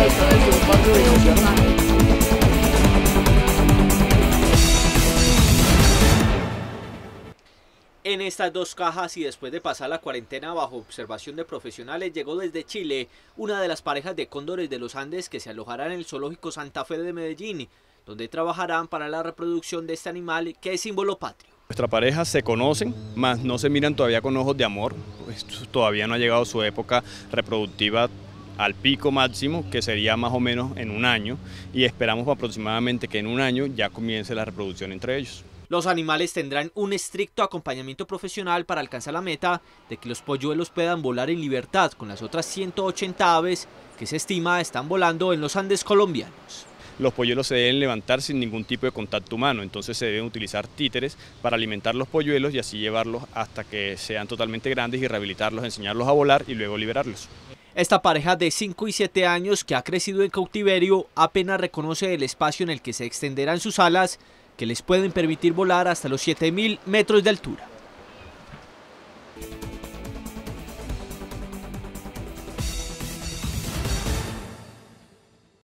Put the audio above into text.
habitantes de un barrio de Bucaramanga. En estas dos cajas y después de pasar la cuarentena bajo observación de profesionales, llegó desde Chile una de las parejas de cóndores de los Andes que se alojarán en el Zoológico Santa Fe de Medellín, donde trabajarán para la reproducción de este animal que es símbolo patrio. Nuestras parejas se conocen, mas no se miran todavía con ojos de amor, pues todavía no ha llegado su época reproductiva al pico máximo, que sería más o menos en un año, y esperamos aproximadamente que en un año ya comience la reproducción entre ellos. Los animales tendrán un estricto acompañamiento profesional para alcanzar la meta de que los polluelos puedan volar en libertad con las otras 180 aves que se estima están volando en los Andes colombianos. Los polluelos se deben levantar sin ningún tipo de contacto humano, entonces se deben utilizar títeres para alimentar los polluelos y así llevarlos hasta que sean totalmente grandes y rehabilitarlos, enseñarlos a volar y luego liberarlos. Esta pareja de 5 y 7 años que ha crecido en cautiverio apenas reconoce el espacio en el que se extenderán sus alas que les pueden permitir volar hasta los 7.000 metros de altura.